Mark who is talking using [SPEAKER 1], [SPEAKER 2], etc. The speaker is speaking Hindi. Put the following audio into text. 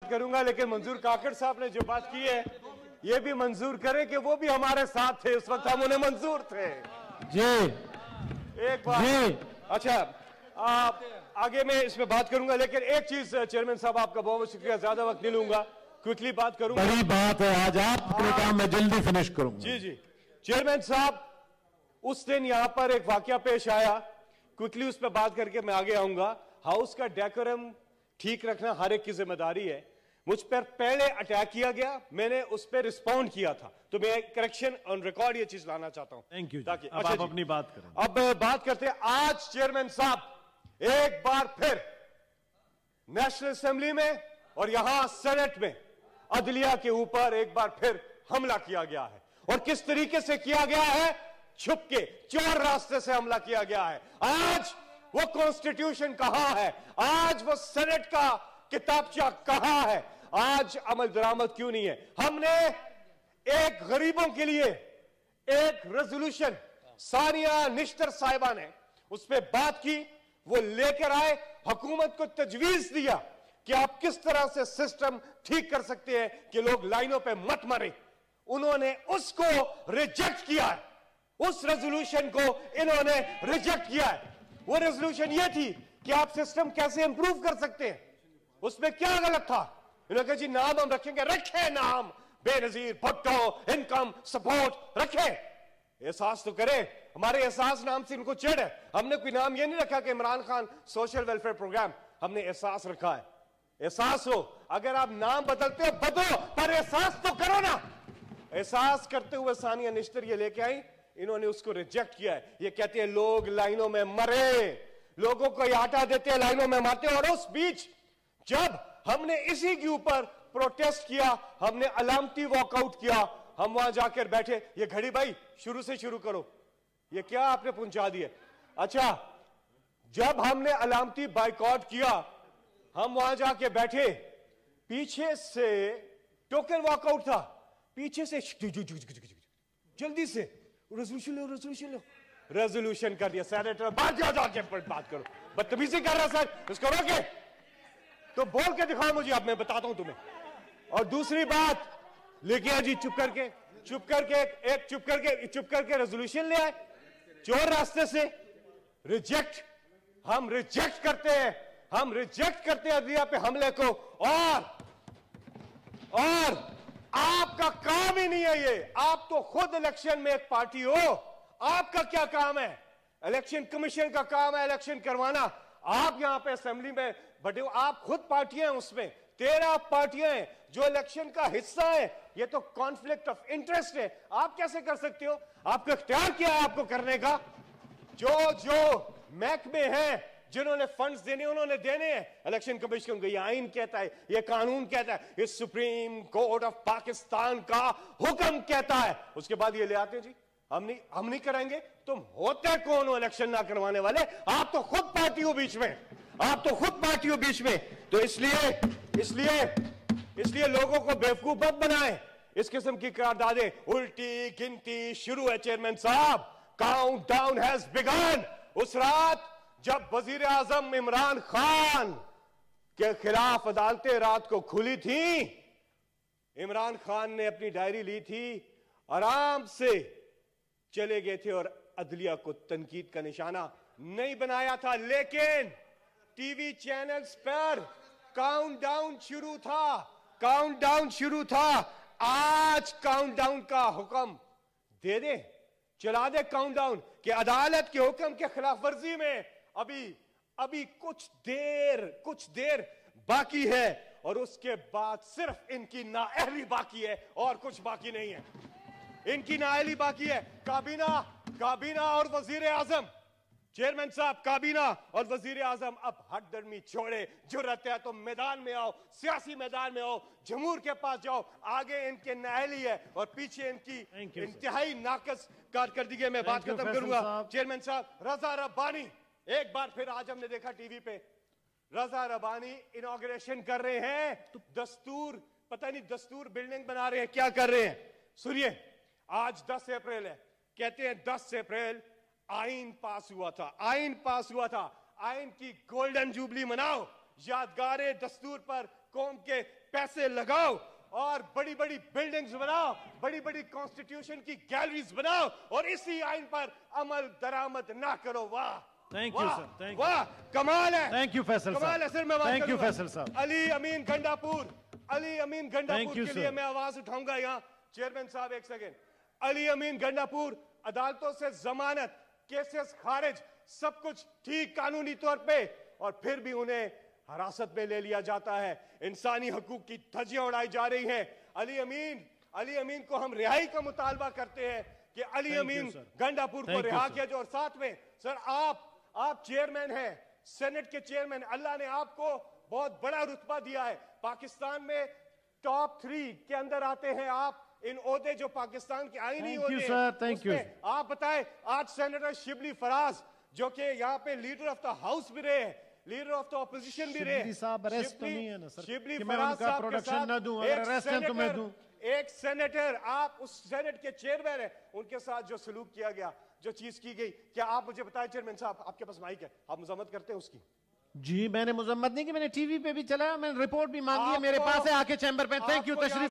[SPEAKER 1] करूंगा, लेकिन मंजूर काकड़ साहब ने जो बात की है ये भी मंजूर करें कि वो भी हमारे साथ थे उस वक्त, हम उन्हें मंजूर थे
[SPEAKER 2] जी।
[SPEAKER 1] एक बात
[SPEAKER 2] जी।
[SPEAKER 1] अच्छा, आगे मैं इसमें बात करूंगा, लेकिन एक चीज चेयरमैन साहब आपका बहुत बहुत शुक्रिया, ज्यादा वक्त नहीं लूंगा, क्विकली बात करूंगा।
[SPEAKER 2] बड़ी बात है, आज आप अपने काम में जल्दी फिनिश करूंगा।
[SPEAKER 1] जी जी चेयरमैन साहब, उस दिन यहां पर एक वाकया पेश आया, क्विकली उस पर बात करके मैं आगे आऊंगा। हाउस का डेकोरम ठीक रखना हर एक की जिम्मेदारी है। मुझ पर पहले अटैक किया गया, मैंने उस पर रिस्पॉन्ड किया था, तो मैं करेक्शन ऑन रिकॉर्ड ये चीज लाना चाहता हूं।
[SPEAKER 2] Thank you.
[SPEAKER 1] ताकि
[SPEAKER 2] अब आप अपनी बात करें।
[SPEAKER 1] अब बात करते हैं, आज चेयरमैन साहब एक बार फिर नेशनल असेंबली में और यहां सेनेट में अदलिया के ऊपर एक बार फिर हमला किया गया है, और किस तरीके से किया गया है, छुप के 4 रास्ते से हमला किया गया है। आज वो कॉन्स्टिट्यूशन कहां है, आज वो सेनेट का किताबचा कहां है, आज अमल दरामद क्यों नहीं है। हमने एक गरीबों के लिए एक रेजोल्यूशन सानिया निश्तर साहिबा ने उस पर बात की, वो लेकर आए, हुकूमत को तजवीज दिया कि आप किस तरह से सिस्टम ठीक कर सकते हैं कि लोग लाइनों पे मत मरे। उन्होंने उसको रिजेक्ट किया है, उस रेजोल्यूशन को इन्होंने रिजेक्ट किया है। वो रेजोल्यूशन ये थी कि आप सिस्टम कैसे इंप्रूव कर सकते हैं, उसमें क्या गलत था। इन्होंने कहा जी नाम हम रखेंगे, रखे नाम बेनजीर भुट्टो इनकम सपोर्ट रखे, एहसास तो करे, हमारे एहसास नाम से इनको चिढ़ है। हमने कोई नाम ये नहीं रखा कि Imran Khan social welfare programme, हमने एहसास रखा है। एहसास हो, अगर आप नाम बदलते हो बदलो, पर एहसास तो करो ना। एहसास करते हुए सानिया निश्तर ये लेके आई, इन्होंने उसको रिजेक्ट किया है। ये कहते हैं लोग लाइनों में मरे, लोगों को आटा देते हैं, लाइनों में मारते हैं। और उस बीच जब हमने इसी के ऊपर प्रोटेस्ट किया, हमने अलामती वॉकआउट किया, हम वहां जाकर बैठे, ये घड़ी भाई शुरू से शुरू करो, ये क्या आपने पहुंचा दिया। अच्छा, जब हमने अलामती बाइकआउट किया, हम वहां जाके बैठे, पीछे से टोकन वॉकआउट था, पीछे से जल्दी से रेजोल्यूशन लो, रेजोल्यूशन लो, रेजोल्यूशन कर दिया। सेनेटर बाहर जाओ, जाके बात करो, बदतमीजी कर रहा सर, इसको रोके, तो बोल के दिखाओ मुझे, अब मैं बताता हूं तुम्हें। और दूसरी बात लेके आ जी, चुप करके रेजोल्यूशन ले आए, 4 रास्ते से रिजेक्ट, हम रिजेक्ट करते हैं अदलिया पे हमले को। और आपका काम ही नहीं है ये, आप तो खुद इलेक्शन में एक पार्टी हो, आपका क्या काम है, इलेक्शन कमीशन का काम है इलेक्शन करवाना। आप यहां पे असेंबली में बटे हो, आप खुद पार्टियां हैं, उसमें 13 पार्टियां हैं जो इलेक्शन का हिस्सा है। ये तो कॉन्फ्लिक्ट ऑफ इंटरेस्ट है, आप कैसे कर सकते हो, आपका इख्तियार क्या है आपको करने का। जो महकमे हैं जिन्होंने फंड्स देने उन्होंने देने हैं, इलेक्शन कमीशन को ये आइन कहता है, ये कानून कहता है, ये सुप्रीम कोर्ट ऑफ पाकिस्तान का हुक्म कहता है, उसके बाद ये ले आते हैं जी हम नहीं कराएंगे। तुम होते कौन हो इलेक्शन ना करवाने वाले, आप तो खुद पार्टी हो बीच में, तो इसलिए लोगों को बेवकूफ मत बनाए। इस किस्म की करारदादें, उल्टी गिनती शुरू है चेयरमैन साहब, काउंट डाउन हैज बिगन। उस रात जब वजीर आजम इमरान खान के खिलाफ अदालतें रात को खुली थी, इमरान खान ने अपनी डायरी ली थी, आराम से चले गए थे और अदलिया को तनकीद का निशाना नहीं बनाया था। लेकिन टीवी चैनल्स पर काउंटडाउन शुरू था। आज काउंटडाउन का हुक्म दे दे, चला दे काउंटडाउन कि अदालत के हुक्म के खिलाफ वर्जी में अभी कुछ देर बाकी है, और उसके बाद सिर्फ इनकी नाअहली बाकी है और कुछ बाकी नहीं है। इनकी नाअहली बाकी है। काबीना और वजीर आजम, चेयरमैन साहब, काबीना और वजीर आजम अब हट दर्मी छोड़े, जुर्रत है तो मैदान में आओ, सियासी मैदान में आओ, जमहूर के पास जाओ। आगे इनके नाअहली है और पीछे इनकी इंतहाई नाकस कारकर्दगी में बात खत्म करूंगा। चेयरमैन साहब, रजा रब्बानी, एक बार फिर आज हमने देखा टीवी पे, रजा रब्बानी इनॉग्रेशन कर रहे हैं, दस्तूर पता नहीं दस्तूर बिल्डिंग बना रहे हैं, क्या कर रहे हैं सुनिए। आज 10 अप्रैल है, कहते हैं 10 अप्रैल आइन पास हुआ था, आइन की गोल्डन जुबली मनाओ, यादगार दस्तूर पर कौम के पैसे लगाओ और बड़ी बड़ी बिल्डिंग्स बनाओ, बड़ी बड़ी कॉन्स्टिट्यूशन की गैलरीज बनाओ और इसी आइन पर अमल दरामद ना करो। वाह,
[SPEAKER 2] thank you sir, thank you,
[SPEAKER 1] वाह, कमाल है,
[SPEAKER 2] थैंक यू फैसल
[SPEAKER 1] कमाल है सर। मैं बात
[SPEAKER 2] थैंक यू
[SPEAKER 1] करूंगा।
[SPEAKER 2] फैसल साहब।
[SPEAKER 1] अली अमीन गंडापुर, अली अमीन गंडापुर
[SPEAKER 2] you,
[SPEAKER 1] के लिए
[SPEAKER 2] sir.
[SPEAKER 1] मैं आवाज उठाऊंगा। यहाँ चेयरमैन साहब एक सेकेंड। अली अमीन गंडापुर, अदालतों से जमानत, केसेस खारिज, सब कुछ ठीक कानूनी तौर पे, और फिर भी उन्हें हिरासत में ले लिया जाता है। इंसानी हकूक की धज्जियां उड़ाई जा रही हैं। अली अमीन को हम रिहाई का मुतालबा करते हैं कि अली अमीन गंडापुर को रिहा किया जाए। और साथ में सर आप चेयरमैन हैं, सेनेट के चेयरमैन, अल्लाह ने आपको बहुत बड़ा रुतबा दिया है। पाकिस्तान में टॉप 3 के अंदर आते हैं आप, इन ओहदे जो पाकिस्तान के आईनी
[SPEAKER 2] Thank you,
[SPEAKER 1] ओहदे
[SPEAKER 2] sir.
[SPEAKER 1] हैं,
[SPEAKER 2] Thank you.
[SPEAKER 1] उसमें आप बताएं, आज सेनेटर शिबली फराज जो कि यहाँ पे लीडर ऑफ द हाउस भी रहे हैं, लीडर ऑफ द ऑपोजिशन भी रहे,
[SPEAKER 2] शिबली साहब अरेस्ट तो नहीं है ना सर
[SPEAKER 1] शिबली
[SPEAKER 2] कि मैं
[SPEAKER 1] फराज
[SPEAKER 2] उनका
[SPEAKER 1] साहब के
[SPEAKER 2] प्रोडक्शन
[SPEAKER 1] साथ
[SPEAKER 2] ना दूं, अगर अरेस्ट है तो मैं दूं।
[SPEAKER 1] एक सेनेटर, आप उस सेनेट के चेयरमैन हैं, उनके साथ जो सलूक किया गया, जो चीज की गई, क्या आप मुझे बताएं चेयरमैन साहब, आपके पास माइक है, आप मजम्मत करते हैं उसकी?
[SPEAKER 2] जी मैंने मुजम्मत नहीं की, मैंने टीवी पे भी चलाया, मैंने रिपोर्ट भी मांगी है, मेरे
[SPEAKER 1] आपको-
[SPEAKER 2] पास है, आके चैम्बर पे। थैंक यू
[SPEAKER 1] आपको
[SPEAKER 2] तशरीफ